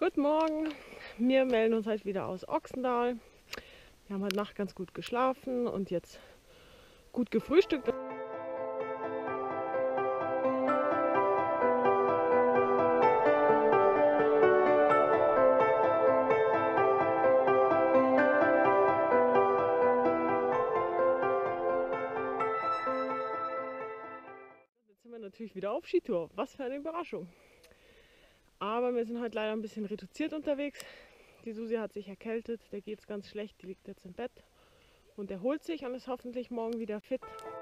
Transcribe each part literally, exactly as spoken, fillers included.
Guten Morgen, wir melden uns heute wieder aus Ochsendal. Wir haben heute Nacht ganz gut geschlafen und jetzt gut gefrühstückt. Jetzt sind wir natürlich wieder auf Skitour. Was für eine Überraschung! Aber wir sind heute leider ein bisschen reduziert unterwegs. Die Susi hat sich erkältet, der geht es ganz schlecht, die liegt jetzt im Bett und erholt sich und ist hoffentlich morgen wieder fit.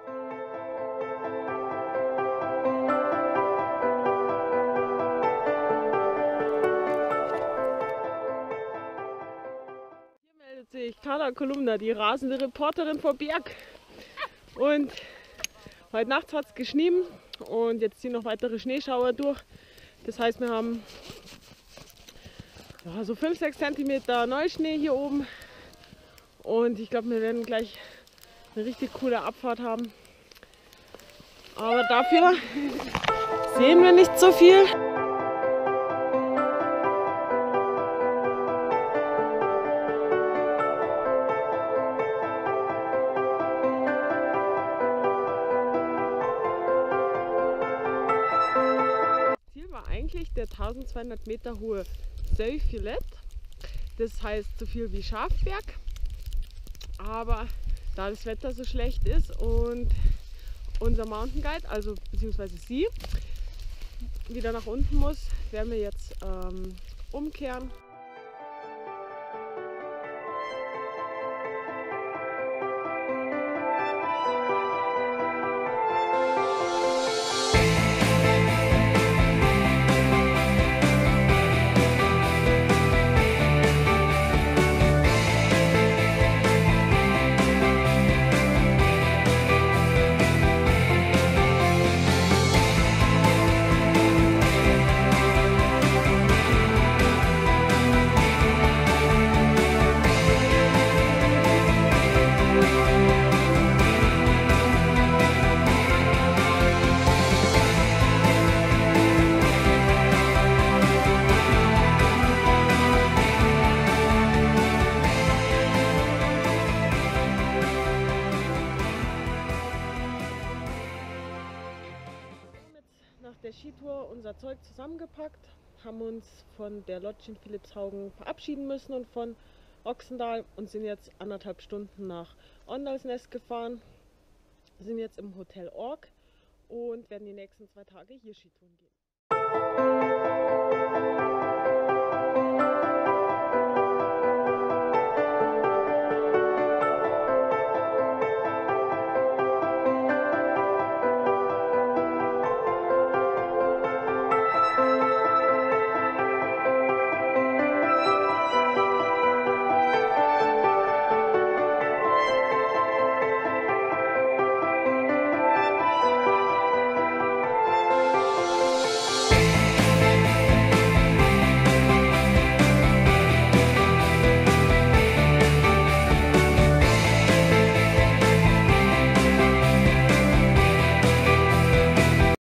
Hier meldet sich Carla Kolumna, die rasende Reporterin vor Berg. Und heute Nacht hat es geschnien und jetzt ziehen noch weitere Schneeschauer durch. Das heißt, wir haben ja, so fünf bis sechs Zentimeter Neuschnee hier oben und ich glaube, wir werden gleich eine richtig coole Abfahrt haben. Aber dafür sehen wir nicht so viel. Ziel war eigentlich der tausendzweihundert Meter hohe Seufilet, das heißt so viel wie Schafberg, aber da das Wetter so schlecht ist und unser Mountain Guide, also beziehungsweise sie, wieder nach unten muss, werden wir jetzt ähm, umkehren. Nach der Skitour unser Zeug zusammengepackt, haben uns von der Lodge in Philippshaugen verabschieden müssen und von Ochsendal und sind jetzt anderthalb Stunden nach Åndalsnes gefahren. Wir sind jetzt im Hotel Ork und werden die nächsten zwei Tage hier Skitouren gehen.